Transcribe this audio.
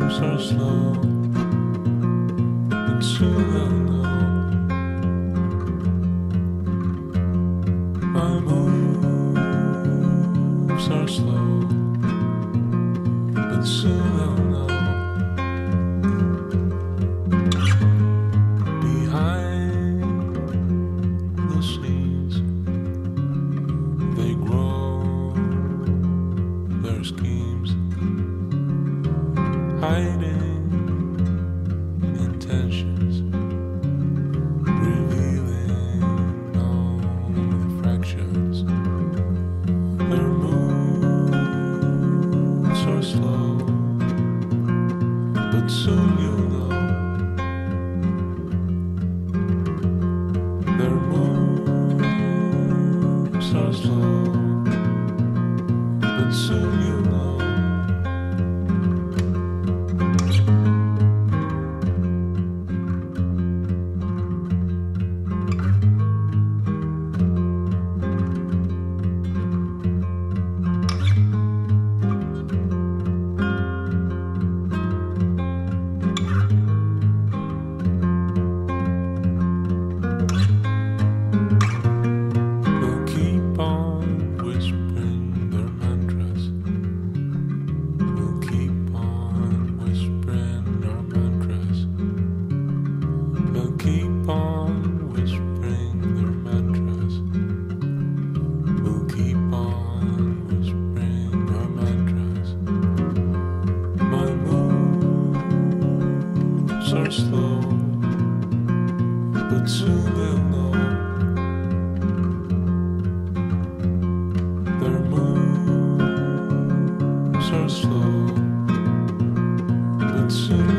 moves are slow, but soon they'll know. My moves are slow, but soon they'll know. Behind the scenes, they grow their schemes, hiding intentions, revealing all the fractions. Their moves are slow, but soon you'll know. Their moves are slow, but soon you'll know. They'll keep on whispering their mantras. We'll keep on whispering our mantras. They'll keep on whispering their mantras. We'll keep on whispering our mantras. My moves are slow, but soon they'll know. Their moves are slow, but soon